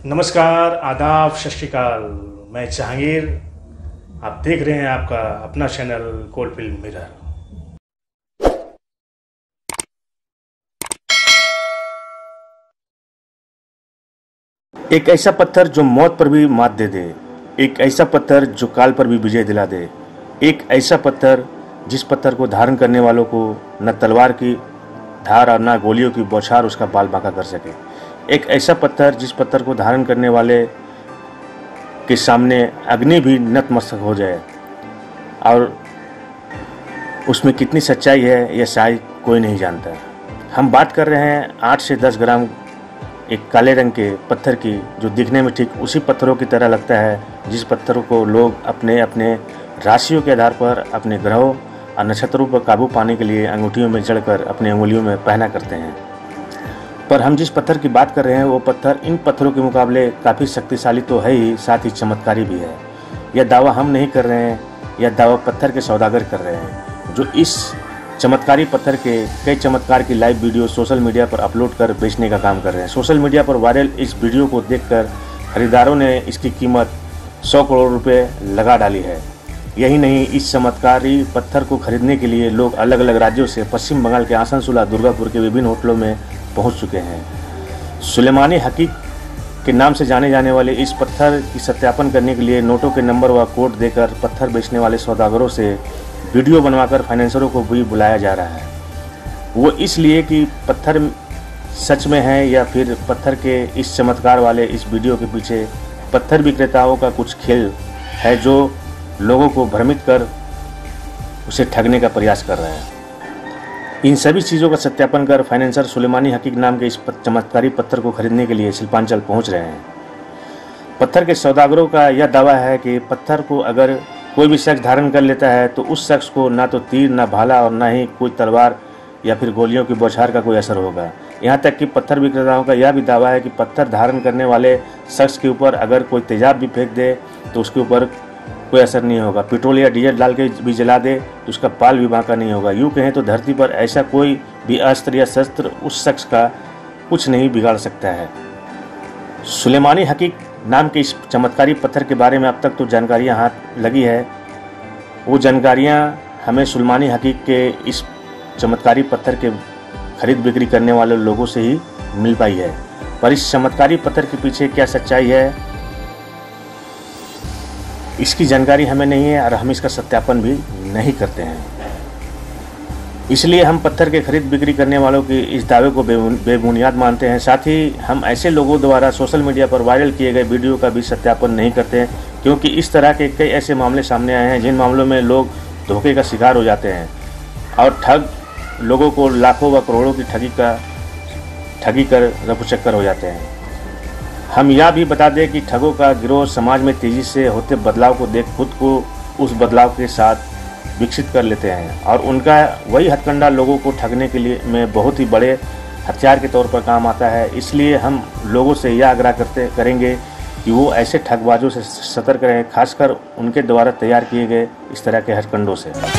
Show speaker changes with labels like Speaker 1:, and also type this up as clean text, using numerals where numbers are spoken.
Speaker 1: नमस्कार, आदाब, सत श्री अकाल। मैं जहांगीर, आप देख रहे हैं आपका अपना चैनल कोलफील्ड मिरर। एक ऐसा पत्थर जो मौत पर भी मात दे दे, एक ऐसा पत्थर जो काल पर भी विजय दिला दे, एक ऐसा पत्थर जिस पत्थर को धारण करने वालों को न तलवार की धार और न गोलियों की बौछार उसका बाल बांका कर सके, एक ऐसा पत्थर जिस पत्थर को धारण करने वाले के सामने अग्नि भी नतमस्तक हो जाए। और उसमें कितनी सच्चाई है यह शायद कोई नहीं जानता। हम बात कर रहे हैं 8 से 10 ग्राम एक काले रंग के पत्थर की, जो दिखने में ठीक उसी पत्थरों की तरह लगता है जिस पत्थरों को लोग अपने अपने राशियों के आधार पर अपने ग्रहों और नक्षत्रों पर काबू पाने के लिए अंगूठियों में जड़कर अपनी अंगुलियों में पहना करते हैं। पर हम जिस पत्थर की बात कर रहे हैं वो पत्थर इन पत्थरों के मुकाबले काफ़ी शक्तिशाली तो है ही, साथ ही चमत्कारी भी है। यह दावा हम नहीं कर रहे हैं, यह दावा पत्थर के सौदागर कर रहे हैं, जो इस चमत्कारी पत्थर के कई चमत्कार की लाइव वीडियो सोशल मीडिया पर अपलोड कर बेचने का काम कर रहे हैं। सोशल मीडिया पर वायरल इस वीडियो को देखकर खरीदारों ने इसकी कीमत 100 करोड़ रुपए लगा डाली है। यही नहीं, इस चमत्कारी पत्थर को खरीदने के लिए लोग अलग अलग राज्यों से पश्चिम बंगाल के आसनसोल, दुर्गापुर के विभिन्न होटलों में पहुंच चुके हैं। सुलेमानी हकीक के नाम से जाने जाने वाले इस पत्थर की सत्यापन करने के लिए नोटों के नंबर व कोड देकर पत्थर बेचने वाले सौदागरों से वीडियो बनवाकर फाइनेंसरों को भी बुलाया जा रहा है। वो इसलिए कि पत्थर सच में है या फिर पत्थर के इस चमत्कार वाले इस वीडियो के पीछे पत्थर विक्रेताओं का कुछ खेल है जो लोगों को भ्रमित कर उसे ठगने का प्रयास कर रहे हैं। इन सभी चीज़ों का सत्यापन कर फाइनेंसर सुलेमानी हकीक नाम के इस चमत्कारी पत्थर को खरीदने के लिए शिल्पांचल पहुंच रहे हैं। पत्थर के सौदागरों का यह दावा है कि पत्थर को अगर कोई भी शख्स धारण कर लेता है तो उस शख्स को ना तो तीर, ना भाला और ना ही कोई तलवार या फिर गोलियों की बौछार का कोई असर होगा। यहाँ तक कि पत्थर विक्रेताओं का यह भी दावा है कि पत्थर धारण करने वाले शख्स के ऊपर अगर कोई तेजाब भी फेंक दे तो उसके ऊपर कोई असर नहीं होगा। पेट्रोल या डीजल डाल के भी जला दे तो उसका बाल भी बांका नहीं होगा। यूँ कहें तो धरती पर ऐसा कोई भी अस्त्र या शस्त्र उस शख्स का कुछ नहीं बिगाड़ सकता है। सुलेमानी हकीक नाम के इस चमत्कारी पत्थर के बारे में अब तक तो जानकारियां हाथ लगी है। वो जानकारियां हमें सुलेमानी हकीक के इस चमत्कारी पत्थर के खरीद बिक्री करने वाले लोगों से ही मिल पाई है। पर इस चमत्कारी पत्थर के पीछे क्या सच्चाई है इसकी जानकारी हमें नहीं है और हम इसका सत्यापन भी नहीं करते हैं। इसलिए हम पत्थर के खरीद बिक्री करने वालों के इस दावे को बेबुनियाद मानते हैं। साथ ही हम ऐसे लोगों द्वारा सोशल मीडिया पर वायरल किए गए वीडियो का भी सत्यापन नहीं करते हैं, क्योंकि इस तरह के कई ऐसे मामले सामने आए हैं जिन मामलों में लोग धोखे का शिकार हो जाते हैं और ठग लोगों को लाखों व करोड़ों की ठगी कर रफूचक्कर हो जाते हैं। हम यह भी बता दें कि ठगों का गिरोह समाज में तेजी से होते बदलाव को देख खुद को उस बदलाव के साथ विकसित कर लेते हैं और उनका वही हथकंडा लोगों को ठगने के लिए में बहुत ही बड़े हथियार के तौर पर काम आता है। इसलिए हम लोगों से यह आग्रह करेंगे कि वो ऐसे ठगबाजों से सतर्क रहें, खासकर उनके द्वारा तैयार किए गए इस तरह के हथकंडों से।